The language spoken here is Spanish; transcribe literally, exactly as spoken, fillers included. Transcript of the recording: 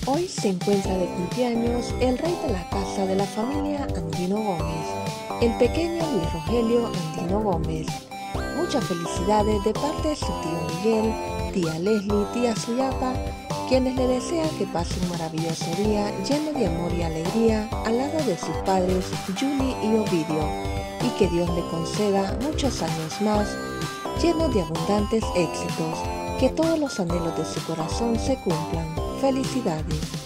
Hoy se encuentra de cumpleaños el rey de la casa de la familia Andino Gómez, el pequeño Luis Rogelio Andino Gómez. Muchas felicidades de parte de su tío Miguel, tía Leslie, tía Suyapa, quienes le desean que pase un maravilloso día lleno de amor y alegría al lado de sus padres Julie y Ovidio, y que Dios le conceda muchos años más llenos de abundantes éxitos, que todos los anhelos de su corazón se cumplan. Felicidades.